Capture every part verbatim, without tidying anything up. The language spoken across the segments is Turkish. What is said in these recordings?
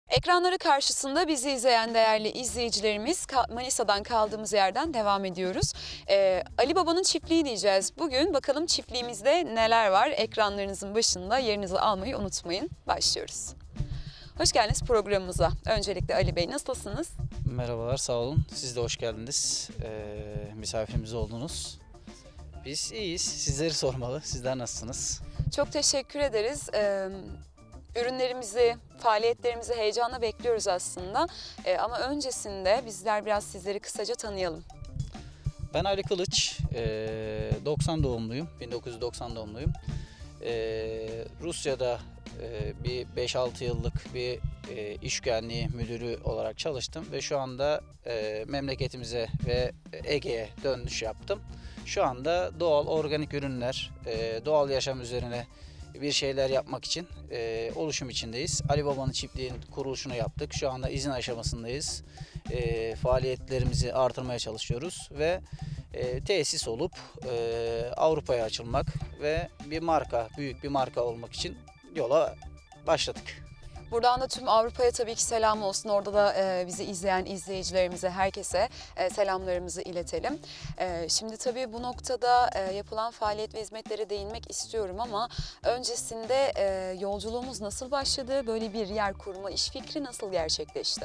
Ekranları karşısında bizi izleyen değerli izleyicilerimiz, Manisa'dan kaldığımız yerden devam ediyoruz. Ee, Ali Baba'nın çiftliği diyeceğiz. Bugün bakalım çiftliğimizde neler var? Ekranlarınızın başında yerinizi almayı unutmayın. Başlıyoruz. Hoş geldiniz programımıza. Öncelikle Ali Bey, nasılsınız? Merhabalar, sağ olun. Siz de hoş geldiniz. Ee, misafirimiz oldunuz. Biz iyiyiz. Sizleri sormalı. Sizler nasılsınız? Çok teşekkür ederiz. Ee, ürünlerimizi, faaliyetlerimizi heyecanla bekliyoruz aslında. Ee, ama öncesinde bizler biraz sizleri kısaca tanıyalım. Ben Ali Kılıç. Ee, doksan doğumluyum. bin dokuz yüz doksan doğumluyum. Ee, Rusya'da e, bir beş altı yıllık bir e, iş güvenliği müdürü olarak çalıştım ve şu anda e, memleketimize ve Ege'ye dönüş yaptım. Şu anda doğal organik ürünler, e, doğal yaşam üzerine bir şeyler yapmak için e, oluşum içindeyiz. Ali Baba'nın çiftliğinin kuruluşunu yaptık. Şu anda izin aşamasındayız. E, faaliyetlerimizi artırmaya çalışıyoruz ve e, tesis olup e, Avrupa'ya açılmak ve bir marka, büyük bir marka olmak için yola başladık. Buradan da tüm Avrupa'ya tabii ki selam olsun. Orada da e, bizi izleyen izleyicilerimize, herkese e, selamlarımızı iletelim. E, şimdi tabii bu noktada e, yapılan faaliyet ve hizmetlere değinmek istiyorum ama öncesinde e, yolculuğumuz nasıl başladı? Böyle bir yer kurma iş fikri nasıl gerçekleşti?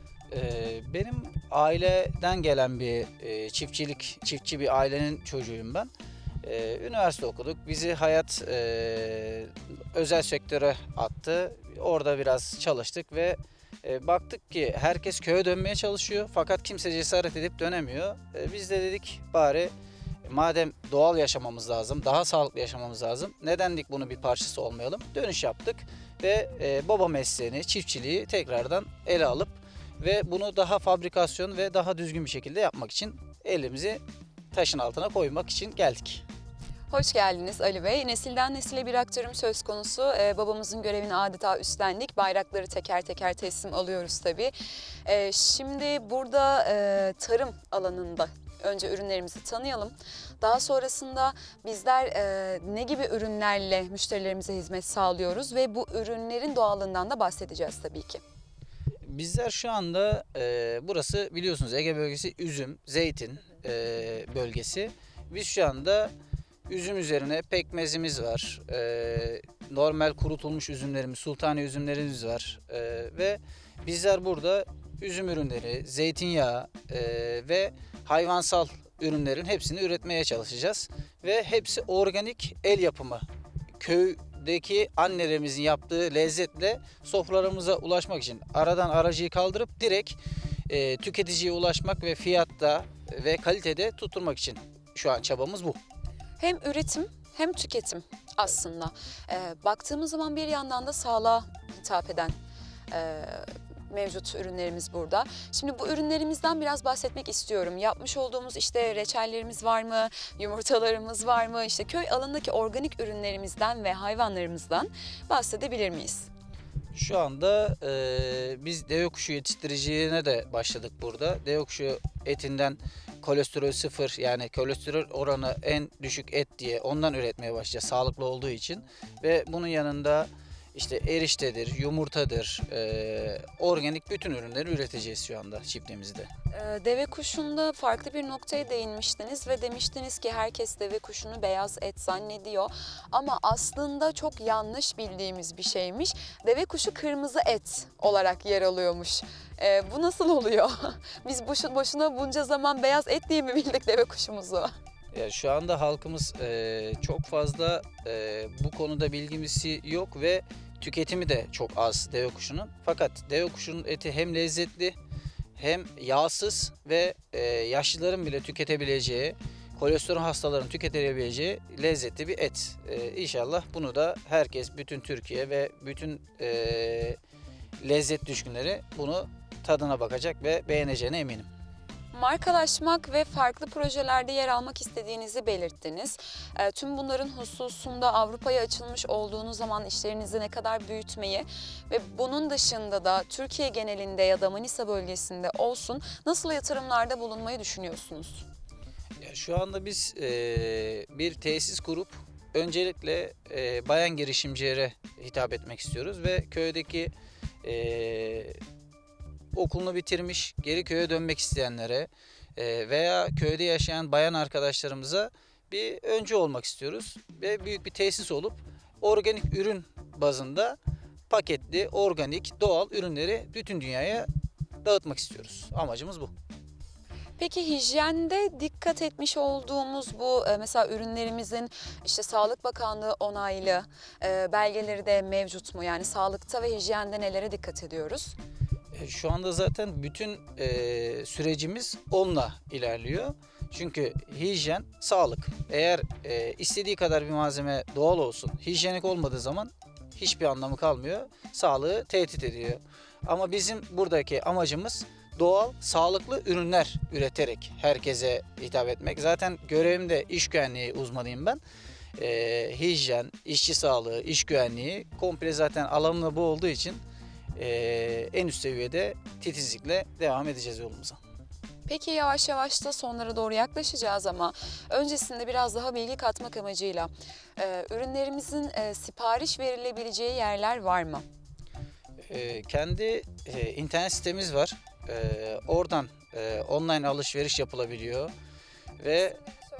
Ee, benim aileden gelen bir e, çiftçilik, çiftçi bir ailenin çocuğuyum ben. Ee, üniversite okuduk. Bizi hayat e, özel sektöre attı. Orada biraz çalıştık ve e, baktık ki herkes köye dönmeye çalışıyor. Fakat kimse cesaret edip dönemiyor. E, biz de dedik bari madem doğal yaşamamız lazım, daha sağlıklı yaşamamız lazım. Nedendik bunu bir parçası olmayalım? Dönüş yaptık ve e, baba mesleğini, çiftçiliği tekrardan ele alıp ve bunu daha fabrikasyon ve daha düzgün bir şekilde yapmak için elimizi taşın altına koymak için geldik. Hoş geldiniz Ali Bey. Nesilden nesile bir aktarım söz konusu. Ee, babamızın görevini adeta üstlendik. Bayrakları teker teker teslim alıyoruz tabii. Ee, şimdi burada e, tarım alanında önce ürünlerimizi tanıyalım. Daha sonrasında bizler e, ne gibi ürünlerle müşterilerimize hizmet sağlıyoruz ve bu ürünlerin doğallığından da bahsedeceğiz tabii ki. Bizler şu anda e, burası biliyorsunuz Ege bölgesi üzüm, zeytin e, bölgesi. Biz şu anda üzüm üzerine pekmezimiz var. E, normal kurutulmuş üzümlerimiz, sultani üzümlerimiz var. E, ve bizler burada üzüm ürünleri, zeytinyağı e, ve hayvansal ürünlerin hepsini üretmeye çalışacağız. Ve hepsi organik el yapımı. Köydeki annelerimizin yaptığı lezzetle sofralarımıza ulaşmak için aradan aracıyı kaldırıp direkt e, tüketiciye ulaşmak ve fiyatta ve kalitede tutturmak için şu an çabamız bu. Hem üretim hem tüketim aslında. Ee, baktığımız zaman bir yandan da sağlığa hitap eden e, mevcut ürünlerimiz burada. Şimdi bu ürünlerimizden biraz bahsetmek istiyorum. Yapmış olduğumuz işte reçellerimiz var mı, yumurtalarımız var mı, işte köy alanındaki organik ürünlerimizden ve hayvanlarımızdan bahsedebilir miyiz? Şu anda e, biz deve kuşu yetiştiriciliğine de başladık burada. Deve kuşu etinden kolesterol sıfır, yani kolesterol oranı en düşük et diye ondan üretmeye başlayacağız sağlıklı olduğu için. Ve bunun yanında işte eriştedir, yumurtadır, e, organik bütün ürünleri üreteceğiz şu anda çiftliğimizde. Ee, Deve kuşunda farklı bir noktaya değinmiştiniz ve demiştiniz ki herkes deve kuşunu beyaz et zannediyor. Ama aslında çok yanlış bildiğimiz bir şeymiş. Deve kuşu kırmızı et olarak yer alıyormuş. Ee, bu nasıl oluyor? Biz boşu, boşuna bunca zaman beyaz et diye mi bildik deve kuşumuzu? Ya şu anda halkımız e, çok fazla e, bu konuda bilgisi yok ve tüketimi de çok az deve kuşunun. Fakat deve kuşunun eti hem lezzetli hem yağsız ve e, yaşlıların bile tüketebileceği, kolesterol hastaların tüketebileceği lezzetli bir et. E, İnşallah bunu da herkes, bütün Türkiye ve bütün e, lezzet düşkünleri bunu tadına bakacak ve beğeneceğine eminim. Markalaşmak ve farklı projelerde yer almak istediğinizi belirttiniz. E, tüm bunların hususunda Avrupa'ya açılmış olduğunuz zaman işlerinizi ne kadar büyütmeyi ve bunun dışında da Türkiye genelinde ya da Manisa bölgesinde olsun nasıl yatırımlarda bulunmayı düşünüyorsunuz? Ya şu anda biz e, bir tesis kurup öncelikle e, bayan girişimcilere hitap etmek istiyoruz ve köydeki e, okulunu bitirmiş, geri köye dönmek isteyenlere e, veya köyde yaşayan bayan arkadaşlarımıza bir öncü olmak istiyoruz. Ve büyük bir tesis olup organik ürün bazında paketli, organik, doğal ürünleri bütün dünyaya dağıtmak istiyoruz. Amacımız bu. Peki hijyende dikkat etmiş olduğumuz bu e, mesela ürünlerimizin işte Sağlık Bakanlığı onaylı e, belgeleri de mevcut mu? Yani sağlıkta ve hijyende nelere dikkat ediyoruz? E, Şu anda zaten bütün e, sürecimiz onunla ilerliyor. Çünkü hijyen, sağlık. Eğer e, istediği kadar bir malzeme doğal olsun, hijyenik olmadığı zaman hiçbir anlamı kalmıyor. Sağlığı tehdit ediyor. Ama bizim buradaki amacımız doğal, sağlıklı ürünler üreterek herkese hitap etmek. Zaten görevimde iş güvenliği uzmanıyım ben. E, hijyen, işçi sağlığı, iş güvenliği komple zaten alanımda bu olduğu için e, en üst seviyede titizlikle devam edeceğiz yolumuza. Peki yavaş yavaş da sonlara doğru yaklaşacağız ama öncesinde biraz daha bilgi katmak amacıyla e, ürünlerimizin e, sipariş verilebileceği yerler var mı? E, kendi e, internet sitemiz var. E, oradan e, online alışveriş yapılabiliyor ve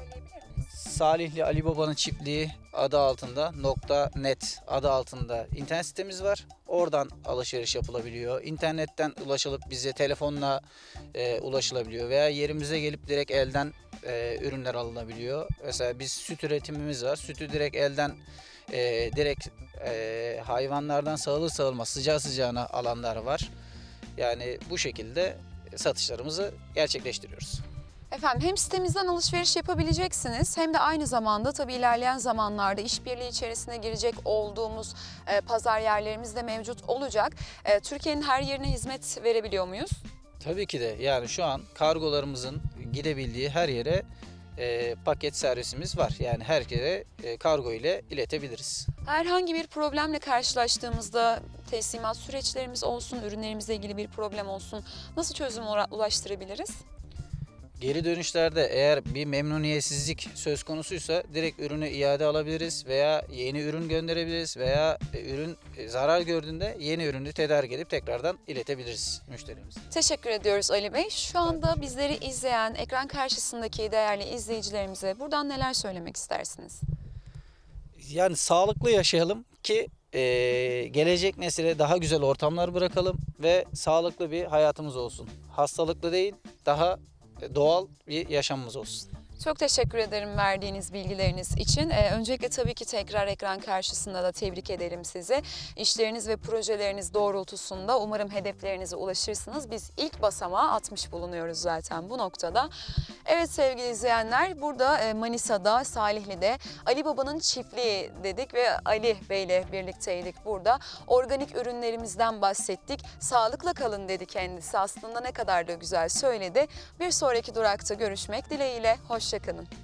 Salihli Ali Baba'nın çiftliği adı altında .net adı altında internet sitemiz var. Oradan alışveriş yapılabiliyor. İnternetten ulaşılıp bize telefonla e, ulaşılabiliyor veya yerimize gelip direkt elden e, ürünler alınabiliyor. Mesela biz süt üretimimiz var. Sütü direkt elden e, direkt e, hayvanlardan sağılır sağılmaz sıcağı sıcağına alanlar var. Yani bu şekilde satışlarımızı gerçekleştiriyoruz. Efendim hem sitemizden alışveriş yapabileceksiniz hem de aynı zamanda tabii ilerleyen zamanlarda işbirliği içerisine girecek olduğumuz e, pazar yerlerimiz de mevcut olacak. E, Türkiye'nin her yerine hizmet verebiliyor muyuz? Tabii ki de yani şu an kargolarımızın gidebildiği her yere e, paket servisimiz var. Yani her yere e, kargo ile iletebiliriz. Herhangi bir problemle karşılaştığımızda teslimat süreçlerimiz olsun, ürünlerimizle ilgili bir problem olsun nasıl çözüm ulaştırabiliriz? Geri dönüşlerde eğer bir memnuniyetsizlik söz konusuysa direkt ürünü iade alabiliriz veya yeni ürün gönderebiliriz veya ürün zarar gördüğünde yeni ürünü tedarik edip tekrardan iletebiliriz müşterimize. Teşekkür ediyoruz Ali Bey. Şu anda bizleri izleyen ekran karşısındaki değerli izleyicilerimize buradan neler söylemek istersiniz? Yani sağlıklı yaşayalım ki e, gelecek nesile daha güzel ortamlar bırakalım ve sağlıklı bir hayatımız olsun. Hastalıklı değil, daha doğal bir yaşamımız olsun. Çok teşekkür ederim verdiğiniz bilgileriniz için. Ee, öncelikle tabii ki tekrar ekran karşısında da tebrik ederim sizi. İşleriniz ve projeleriniz doğrultusunda umarım hedeflerinize ulaşırsınız. Biz ilk basamağı atmış bulunuyoruz zaten bu noktada. Evet sevgili izleyenler, burada e, Manisa'da, Salihli'de Ali Baba'nın çiftliği dedik ve Ali Bey'le birlikteydik burada. Organik ürünlerimizden bahsettik. Sağlıkla kalın dedi kendisi. Aslında ne kadar da güzel söyledi. Bir sonraki durakta görüşmek dileğiyle. Hoşça kalın.